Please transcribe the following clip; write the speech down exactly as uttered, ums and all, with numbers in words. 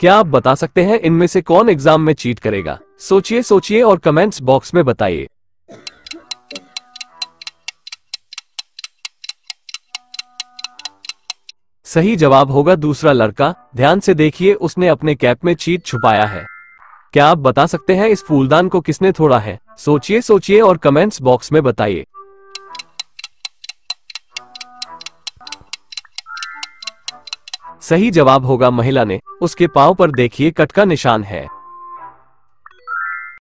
क्या आप बता सकते हैं इनमें से कौन एग्जाम में चीट करेगा? सोचिए सोचिए और कमेंट्स बॉक्स में बताइए। सही जवाब होगा दूसरा लड़का। ध्यान से देखिए, उसने अपने कैप में चीट छुपाया है। क्या आप बता सकते हैं इस फूलदान को किसने तोड़ा है? सोचिए सोचिए और कमेंट्स बॉक्स में बताइए। सही जवाब होगा महिला ने। उसके पांव पर देखिए कट का निशान है।